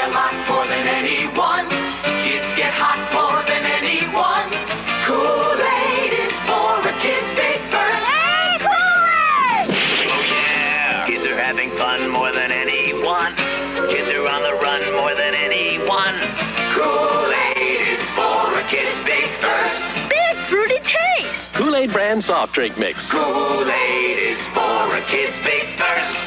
a lot more than anyone. Kids get hot more than anyone. Kool Aid is for a kid's big thirst. Hey, Kool Aid! Oh yeah! Kids are having fun more than anyone. Kids are on the run more than anyone. Kool Aid is for a kid's big thirst. Big fruity taste. Kool Aid brand soft drink mix. Kool Aid is for a kid's big thirst.